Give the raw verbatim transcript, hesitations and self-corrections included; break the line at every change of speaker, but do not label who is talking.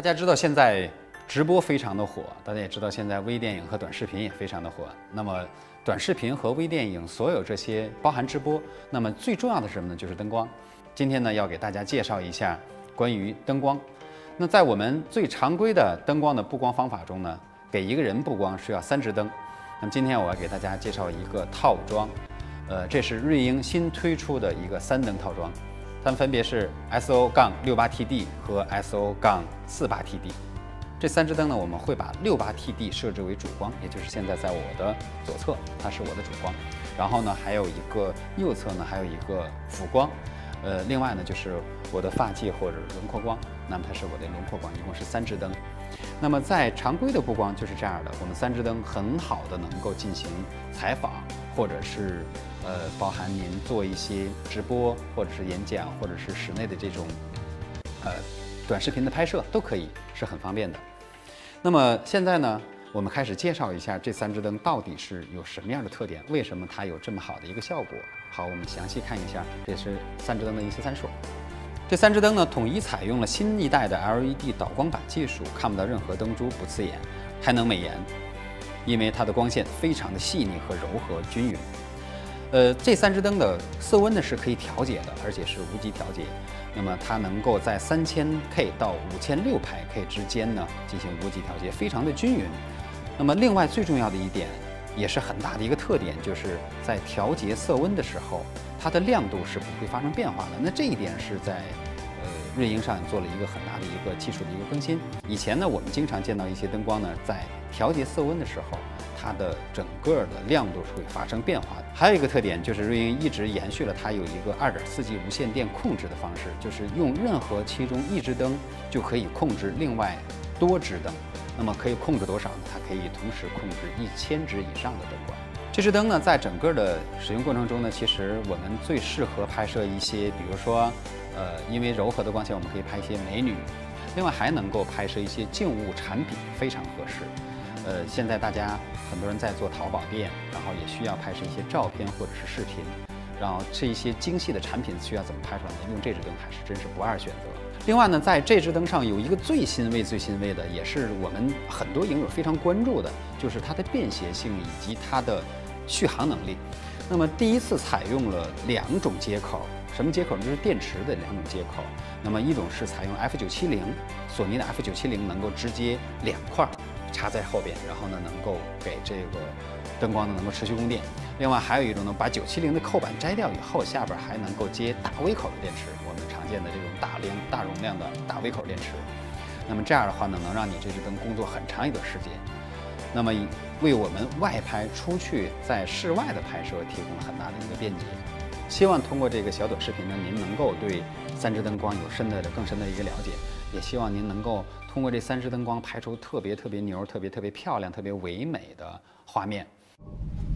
家知道现在直播非常的火，大家也知道现在微电影和短视频也非常的火。那么短视频和微电影所有这些包含直播，那么最重要的是什么呢？就是灯光。今天呢，要给大家介绍一下关于灯光。那在我们最常规的灯光的布光方法中呢，给一个人布光需要三支灯。那么今天我要给大家介绍一个套装，呃，这是瑞英新推出的一个三灯套装，它们分别是 S O 六八 T D 和 S O 四八 T D。这三支灯呢，我们会把六八 T D 设置为主光，也就是现在在我的左侧，它是我的主光。然后呢，还有一个右侧呢，还有一个辅光。呃，另外呢，就是我的发髻或者轮廓光，那么它是我的轮廓光，一共是三支灯。那么在常规的布光就是这样的，我们三支灯很好的能够进行采访，或者是呃包含您做一些直播，或者是演讲，或者是室内的这种呃短视频的拍摄都可以，是很方便的。那么现在呢，我们开始介绍一下这三支灯到底是有什么样的特点，为什么它有这么好的一个效果。好，我们详细看一下，这是三支灯的一些参数。这三支灯呢，统一采用了新一代的 L E D 导光板技术，看不到任何灯珠，不刺眼，还能美颜，因为它的光线非常的细腻和柔和均匀。呃，这三支灯的色温呢是可以调节的，而且是无极调节。那么它能够在三千 K 到五千六百 K 之间呢进行无极调节，非常的均匀。那么另外最重要的一点，也是很大的一个特点，就是在调节色温的时候，它的亮度是不会发生变化的。那这一点是在呃瑞英上做了一个很大的一个技术的一个更新。以前呢，我们经常见到一些灯光呢，在调节色温的时候，它的整个的亮度是会发生变化的。还有一个特点就是瑞英一直延续了它有一个 二点四 G 无线电控制的方式，就是用任何其中一支灯就可以控制另外多支灯。那么可以控制多少呢？它可以同时控制一千支以上的灯管。这支灯呢，在整个的使用过程中呢，其实我们最适合拍摄一些，比如说，呃，因为柔和的光线，我们可以拍一些美女，另外还能够拍摄一些静物产品，非常合适。呃，现在大家很多人在做淘宝店，然后也需要拍摄一些照片或者是视频，然后这一些精细的产品需要怎么拍出来呢？用这支灯还是真是不二选择。另外呢，在这支灯上有一个最新位、最新位的，也是我们很多影友非常关注的，就是它的便携性以及它的续航能力。那么第一次采用了两种接口，什么接口呢？就是电池的两种接口。那么一种是采用 F 九七零，索尼的 F 九七零能够直接两块插在后边，然后呢能够给这个灯光呢能够持续供电。另外还有一种呢，把九七零的扣板摘掉以后，下边还能够接大微口的电池，我们常见的这种大量大容量的大微口电池。那么这样的话呢，能让你这支灯工作很长一段时间。那么为我们外拍出去在室外的拍摄提供了很大的一个便捷。希望通过这个小短视频呢，您能够对三支灯光有深的更深的一个了解，也希望您能够通过这三支灯光拍出特别特别牛、特别特别漂亮、特别唯美的画面。